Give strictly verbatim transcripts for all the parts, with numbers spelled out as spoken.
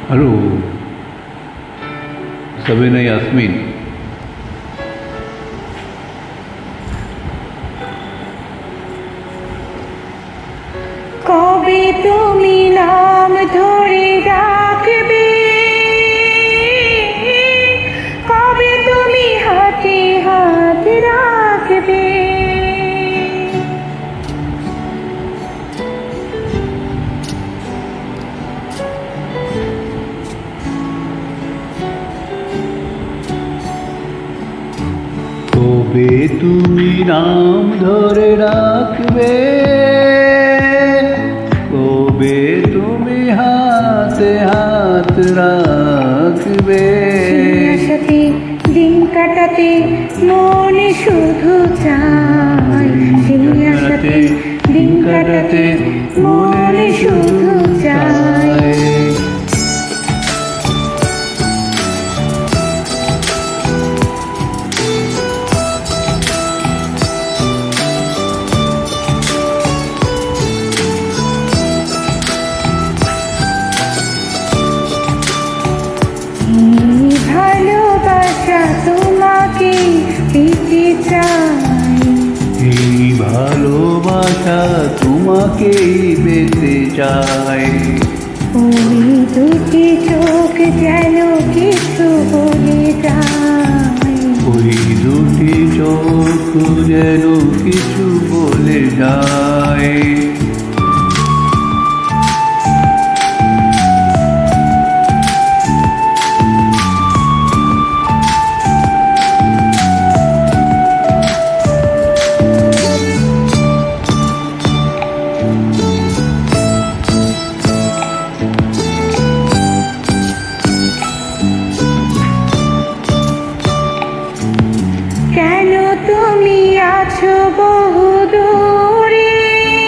Hallo, Sabina Yasmin. কবে তুমি নাম ধরে ডাকবে, কবে তুমি হাতে হাত রাখবে, কবে তুমি নাম ধরে ডাকবে, কবে তুমি হাতে হাত রাখবে। সাথে দিন কাটাতে মনে শুধু চাই, সাথে দিন কাটাতে মনে শুধু চাই। ভালোবাসা তোমাকে পেতে চাই, এই ভালোবাসা তোমাকেই পেতে চাই। ওই দুটি চোখ যেন কিছু বলে যায়, ওই দুটি চোখ যেন কিছু বলে যায়। কেন তুমি আছো বহু দূরে,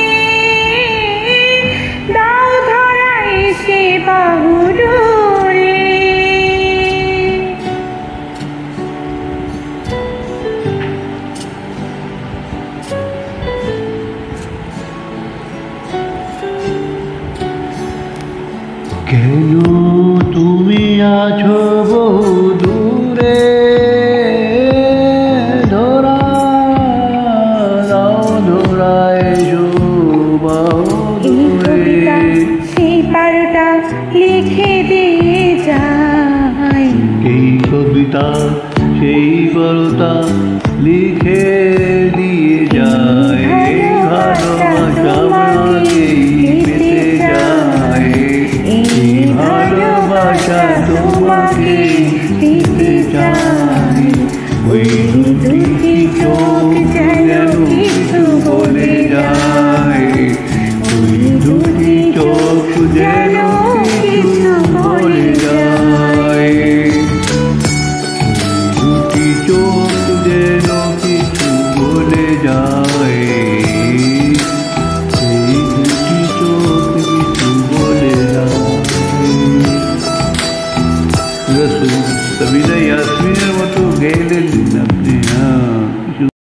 দাও ধরা এসে বাহু ডোরে, কেন তুমি আছো বহু দূরে, ধরা দাও ধরা এসো বাহু দূরে। সেই পারটা লিখে দিয়ে যায়, এই কবিতা সেই বারতা